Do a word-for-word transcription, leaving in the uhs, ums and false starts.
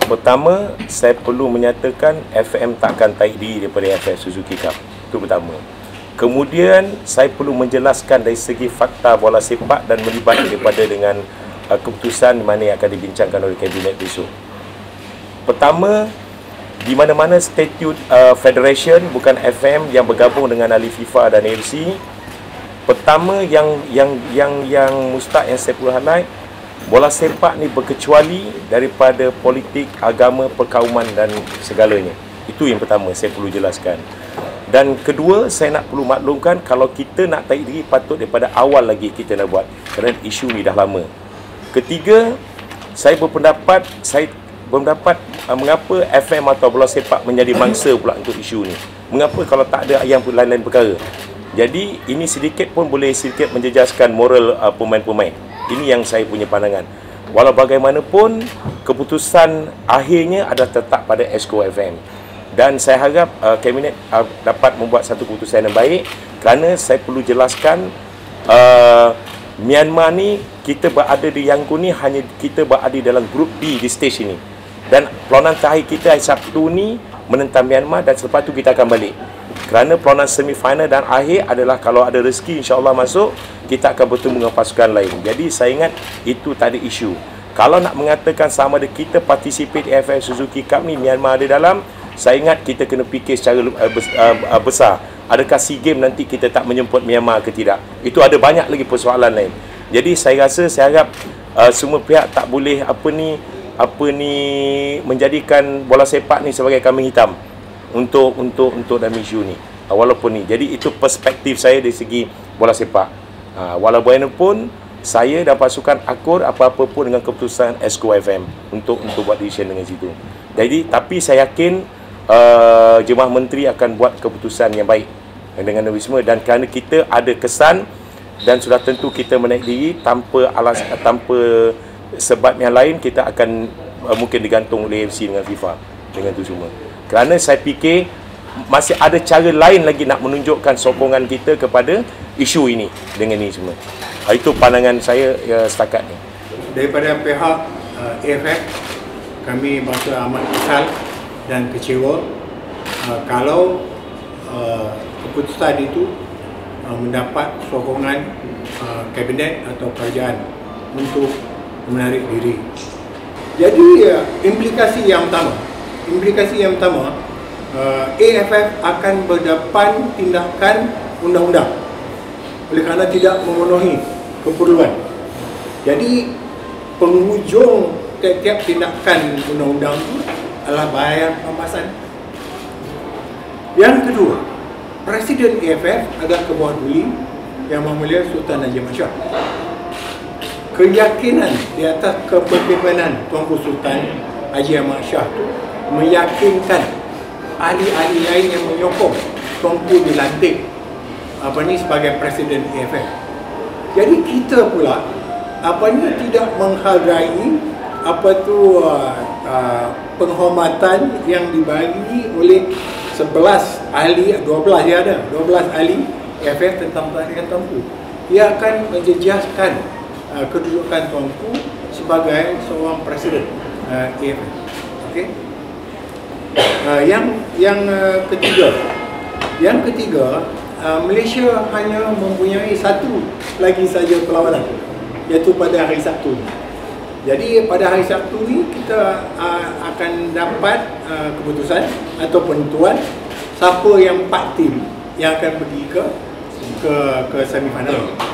pertama, saya perlu menyatakan F M takkan tarik diri daripada A F F Suzuki Cup. Itu pertama. Kemudian, saya perlu menjelaskan dari segi fakta bola sepak dan melibat daripada dengan uh, keputusan di mana yang akan dibincangkan oleh Kabinet besok. Pertama, di mana-mana statut uh, Federation, bukan F M yang bergabung dengan ahli FIFA dan A F C. Pertama, yang yang yang yang mustahak yang saya perlu highlight, bola sepak ni berkecuali daripada politik, agama, perkauman dan segalanya. Itu yang pertama saya perlu jelaskan. Dan kedua, saya nak perlu maklumkan kalau kita nak tarik diri patut daripada awal lagi kita nak buat, kerana isu ni dah lama. Ketiga, saya berpendapat saya berpendapat uh, mengapa F M atau bola sepak menjadi mangsa pula untuk isu ni. Mengapa kalau tak ada yang lain-lain perkara. Jadi ini sedikit pun boleh sedikit menjejaskan moral uh, pemain-pemain. Ini yang saya punya pandangan. Walau bagaimanapun, keputusan akhirnya adalah tetap pada Exco F M. Dan saya harap uh, Kabinet uh, dapat membuat satu keputusan yang baik, kerana saya perlu jelaskan uh, Myanmar ni, kita berada di Yangon ni hanya kita berada dalam grup B di stage ini. Dan perlawanan terakhir kita hari Sabtu ni menentang Myanmar dan selepas tu kita akan balik. Kerana perlawanan semifinal dan akhir adalah kalau ada rezeki insya-Allah masuk, kita akan bertemu dengan pasukan lain. Jadi saya ingat itu tak ada isu. Kalau nak mengatakan sama ada kita participate di A F F Suzuki Cup ni, Myanmar ada dalam, saya ingat kita kena fikir secara uh, besar. Adakah SEA Games nanti kita tak menjemput Myanmar ke tidak? Itu ada banyak lagi persoalan lain. Jadi saya rasa, saya harap uh, semua pihak tak boleh apa ni apa ni menjadikan bola sepak ni sebagai kambing hitam untuk untuk untuk dalam isu ni. Uh, walaupun ni. Jadi itu perspektif saya dari segi bola sepak. Uh, walaupun saya dan pasukan akur apa-apa pun dengan keputusan Exco F M untuk untuk buat decision dengan situ. Jadi tapi saya yakin uh, Jemaah Menteri akan buat keputusan yang baik dengan Wisma, dan kerana kita ada kesan dan sudah tentu kita menaik diri tanpa alas tanpa sebab yang lain, kita akan uh, mungkin digantung oleh A F C dengan FIFA dengan itu semua. Kerana saya fikir masih ada cara lain lagi nak menunjukkan sokongan kita kepada isu ini dengan ini semua. Uh, itu pandangan saya uh, setakat ni. Daripada pihak uh, A F F, kami berasa amat kesal dan kecewa uh, kalau uh, keputusan itu uh, mendapat sokongan uh, Kabinet atau kerajaan untuk menarik diri. Jadi uh, implikasi yang pertama, implikasi yang pertama, uh, A F F akan berdepan tindakan undang-undang oleh kerana tidak memenuhi keperluan. Jadi penghujung tiap-tiap tindakan undang-undang itu adalah bayar pembahasan. Yang kedua, Presiden A F F adalah Ketua Duli Yang Mahmulia Sultan Najib Shah. Keyakinan di atas kepemimpinan Tuanku Sultan Haji Ahmad Shah itu meyakinkan ahli-ahli lain yang menyokong Tuanku dilantik apa ni sebagai Presiden A F F. Jadi kita pula apa ni tidak menghargai apa tu uh, uh, penghormatan yang dibagi oleh sebelas ahli, dua belas dia ada, dua belas ahli A F F tentang tarikan Tuanku. Ia akan menjejaskan uh, kedudukan Tuanku sebagai seorang presiden uh, A F F. Okey. Uh, yang yang uh, ketiga, yang ketiga, uh, Malaysia hanya mempunyai satu lagi saja perlawanan, iaitu pada hari Sabtu. Jadi pada hari Sabtu ni kita uh, akan dapat uh, keputusan atau penentuan siapa yang empat tim yang akan pergi ke ke ke semifinal.